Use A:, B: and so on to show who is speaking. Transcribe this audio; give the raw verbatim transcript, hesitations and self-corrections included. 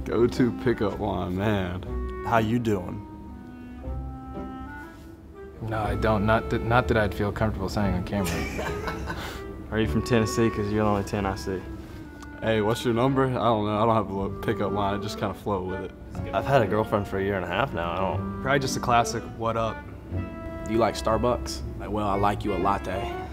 A: Go-to pickup line, man.
B: How you doing?
C: No, I don't. Not that, not that I'd feel comfortable saying on camera.
D: Are you from Tennessee? Because you're the only ten I see.
A: Hey, what's your number? I don't know. I don't have a pickup line. I just kind of flow with it.
D: I've had a girlfriend for a year and a half now. I don't.
E: Probably just a classic, what up?
F: Do you like Starbucks? Like, well, I like you a latte.